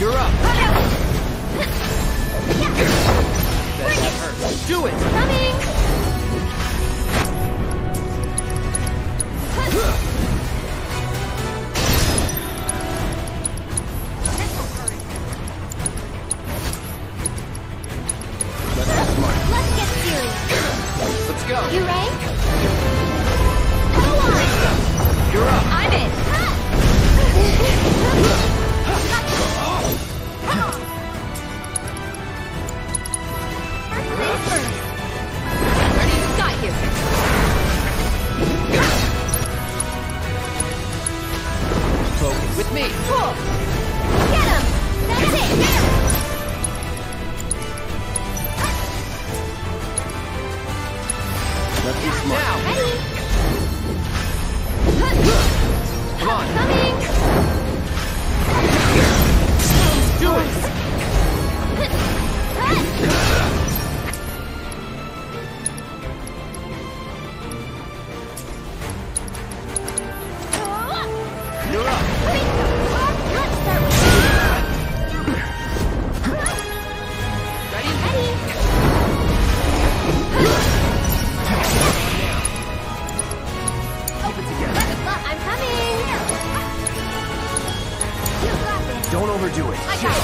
You're up. Bring it. Hurt. Do it. Coming. Let's get smart. Let's get serious. Let's go. You ready? Come on. You're up. I'm in. Ready? Got you. Focus with me. Cool. Get him. That's it. Let's be smart. Now. Ready? Come on. Coming. Do it. You're up. Let's start with Ready? Ready? Keep it together. I'm coming. You got this. Don't overdo it. I got it.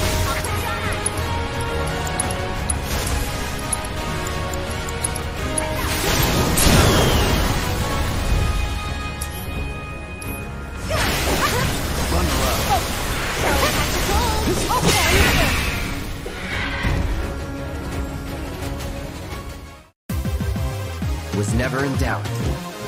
Run low. Was never in doubt.